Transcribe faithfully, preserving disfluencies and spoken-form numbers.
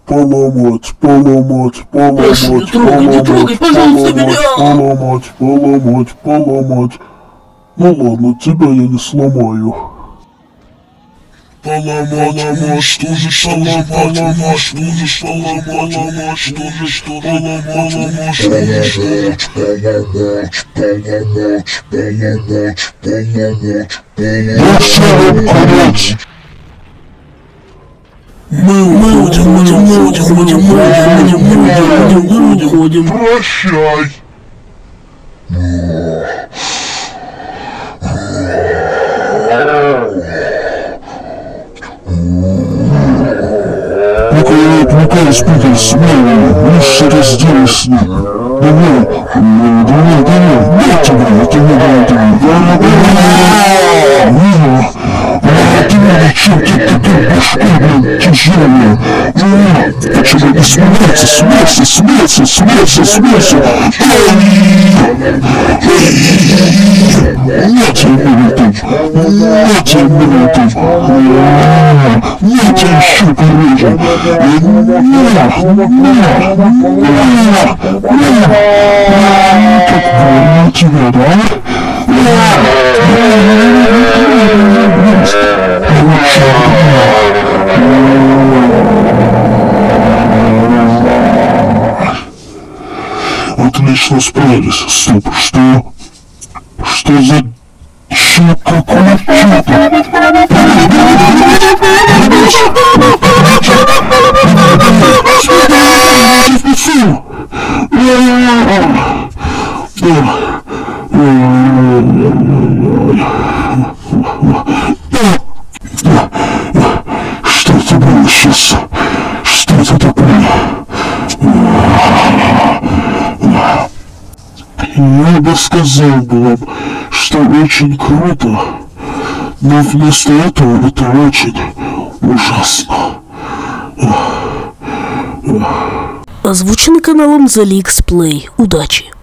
поломать, поломать, Прошу, не поломать, трогай, не трогай, пожалуйста, меня! поломать, поломать, поломать. Ну ладно, тебя я не сломаю. Поломать, поломать, что же, что же, поломать, что же, что же, поломать, что же, что же, поломать, поломать, поломать, поломать, поломать. Мы уходим, мы уходим, мы уходим, мы уходим, мы уходим, мы уходим, мы уходим. Прощай. Ну-ка, ну-ка, испугайся, ну что-то сделай с ним. Давай, давай, давай, дай тебе, это не дай тебе. Ты меня чем ты такой башкой, тяжелый. Почему не смеется, смейся, смейся, смейся, смейся. Нет минуты, нет минуты. Нет еще порежу. Как больно тебе, да? Отлично справились. Стоп, что? Что за чё, какое чудо? Что это было сейчас? Что это такое? Я бы сказал бы, что очень круто, но вместо этого это очень ужасно. Озвучен каналом The Leaks Play. Удачи!